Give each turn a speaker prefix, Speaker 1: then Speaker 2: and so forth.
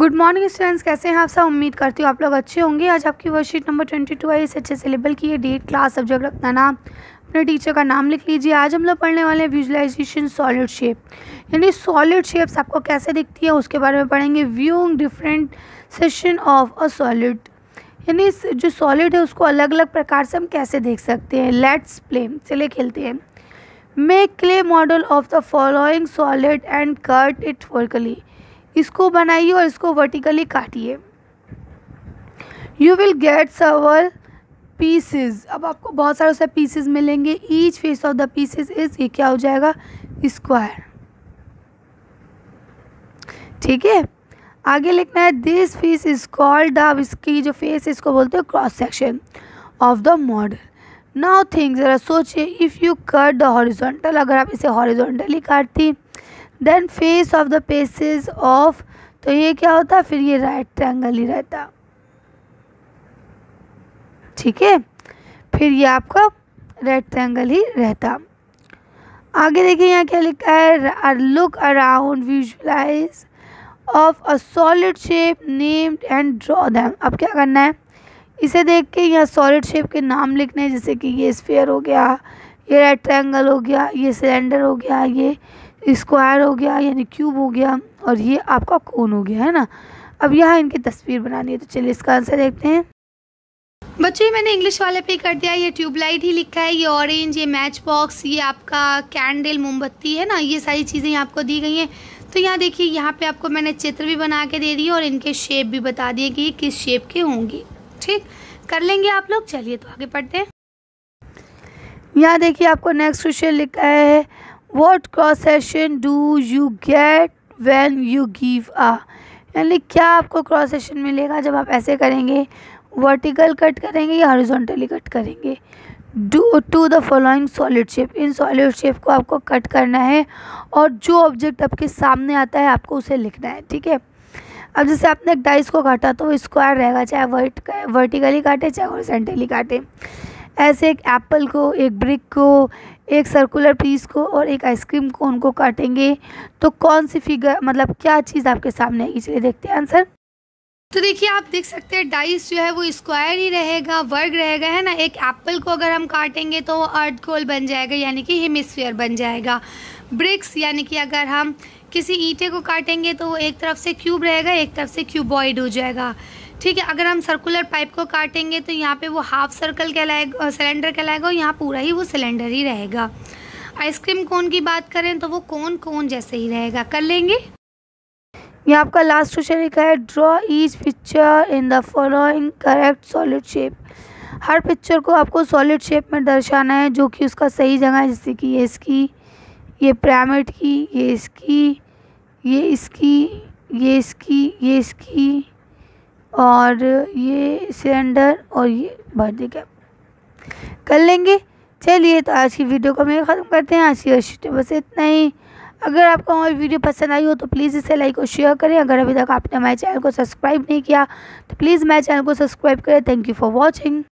Speaker 1: Good morning students, कैसे हैं आप सब। उम्मीद करती हूँ आप लोग अच्छे होंगे। आज आपकी वर्कशीट नंबर 22 है। इसे अच्छे से लेबल किए, डेट, क्लास, सब्जेक्ट, अपना नाम, अपने टीचर का नाम लिख लीजिए। आज हम लोग पढ़ने वाले हैं विजुअलाइजेशन सॉलिड शेप, यानी सॉलिड शेप्स आपको कैसे दिखती है उसके बारे में पढ़ेंगे। Viewing different section of a solid, यानी जो सॉलिड है उसको अलग अलग प्रकार से हम कैसे देख सकते हैं। लेट्स प्ले, चले खेलते हैं। Make clay model of the following solid and cut it vertically, इसको बनाइए और इसको वर्टिकली काटिए। You will get several pieces, अब आपको बहुत सारे से पीसेज मिलेंगे। Each face of the pieces is, ये क्या हो जाएगा, स्क्वायर। ठीक है, आगे लिखना है this face is called the, इसकी जो फेस इसको बोलते हैं cross section of the model. Now think, जरा सोचिए, if you cut the horizontal, अगर आप इसे हॉरिजॉन्टली काटती, then face of the pieces of, तो ये क्या होता, फिर ये राइट ट्रायंगल ही रहता। ठीक है, फिर ये आपका राइट ट्रायंगल ही रहता। आगे देखिए यहाँ क्या लिखा है, look around, visualise of a solid shape named and draw them. अब क्या करना है, इसे देख के यहाँ सॉलिड शेप के नाम लिखने हैं, जैसे कि ये स्फीयर हो गया, ये राइट ट्रायंगल हो गया, ये सिलेंडर हो गया, ये स्क्वायर हो गया यानी क्यूब हो गया, और ये आपका कोन हो गया, है ना। अब यहाँ इनकी तस्वीर बनानी है, तो चलिए इसका आंसर देखते हैं। बच्चों, मैंने इंग्लिश वाले पे कर दिया, ये ट्यूबलाइट ही लिखा है, ये ऑरेंज, ये मैच बॉक्स, ये आपका कैंडल, मोमबत्ती, है ना। ये सारी चीज़ें आपको दी गई हैं। तो यहाँ देखिए, यहाँ पे आपको मैंने चित्र भी बना के दे दिए और इनके शेप भी बता दिए कि ये किस शेप के होंगी। ठीक, कर लेंगे आप लोग। चलिए तो आगे पढ़ते हैं। यहाँ देखिए आपको नेक्स्ट क्वेश्चन लिखा है, what cross section do you get when you give a, यानी क्या आपको क्रॉस सेक्शन मिलेगा जब आप ऐसे करेंगे, वर्टिकल कट करेंगे या हॉरिजॉन्टली कट करेंगे। Do to the following solid shape, इन सॉलिड शेप को आपको कट करना है और जो ऑब्जेक्ट आपके सामने आता है आपको उसे लिखना है। ठीक है, अब जैसे आपने एक डाइस को काटा तो वो स्क्वायर रहेगा, चाहे वर्टिकली काटे चाहे हॉरिजॉन्टली काटे। ऐसे एक एप्पल को, एक ब्रिक को, एक सर्कुलर पीस को और एक आइसक्रीम को, उनको काटेंगे तो कौन सी फिगर, मतलब क्या चीज़ आपके सामने आएगी। चलिए देखते हैं आंसर। तो देखिए आप देख सकते हैं डाइस जो है वो स्क्वायर ही रहेगा, वर्ग रहेगा, है ना। एक एप्पल को अगर हम काटेंगे तो अर्थ गोल बन जाएगा, यानी कि हेमिस्फीयर बन जाएगा। ब्रिक्स यानी कि अगर हम किसी ईंटे को काटेंगे तो एक तरफ से क्यूब रहेगा, एक तरफ से क्यूबॉइड हो जाएगा। ठीक है, अगर हम सर्कुलर पाइप को काटेंगे तो यहाँ पे वो हाफ सर्कल कहलाएगा, सिलेंडर कहलाएगा, और यहाँ पूरा ही वो सिलेंडर ही रहेगा। आइसक्रीम कोन की बात करें तो वो कोन जैसे ही रहेगा। कर लेंगे। ये आपका लास्ट क्वेश्चन लिखा है, draw each picture in the following correct solid shape. हर पिक्चर को आपको सॉलिड शेप में दर्शाना है जो कि उसका सही जगह है, जैसे कि ये इसकी, ये पिरामिड की, ये इसकी, ये इसकी, ये इसकी, ये इसकी, और ये सिलेंडर, और ये बर्थडे कैप। कर लेंगे। चलिए तो आज की वीडियो को हम ख़त्म करते हैं। आज की वर्कशीट बस इतना ही। अगर आपको हमारी वीडियो पसंद आई हो तो प्लीज़ इसे लाइक और शेयर करें। अगर अभी तक आपने हमारे चैनल को सब्सक्राइब नहीं किया तो प्लीज़ हमारे चैनल को सब्सक्राइब करें। Thank you for watching.